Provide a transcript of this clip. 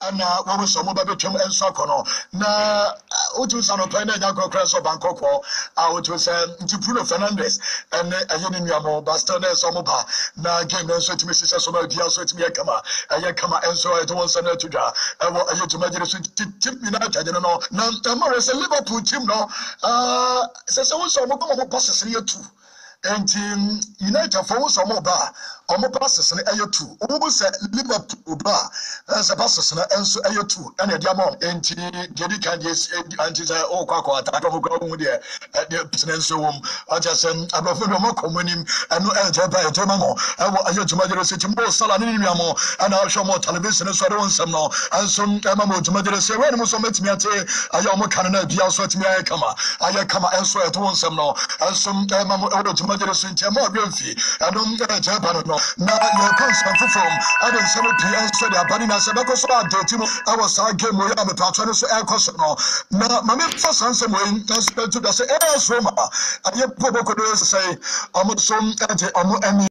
and what was some mobile term and Socono. Na Utus on a planet Yanko Crash of Bangkok, I would say to Bruno Fernandez and Ayaniamo, Bastones, Omoba, na game and so to Mrs. Sono, so to me a kama, and so I don't send her to that. I want to imagine Tip United, I don't know. Now, Morris, a Liverpool team, no, says also Mokomo passes here too. And United for some more bar, or more passes in air two. Almost at Liverpool bar as a passes and so air two, and a diamond, and Jerry Candies, and his old quack, I don't go with the business room. I just send above the more common him and no enter by a Germano. I want to Madrid City more Salanimo, and I'll show more television as I don't some no, and some Emma to Madrid say, when was met me at I am a Canada, Piazza to me, I come elsewhere at once some no, and some Emma to Madrid Murphy, I don't get a Japan. Now you're constant from I don't say so they are banning us because I was a game where I'm a patron so air cosmo. Now, my first answer when I spent to the air swimmer. I get Pobo could say, I'm some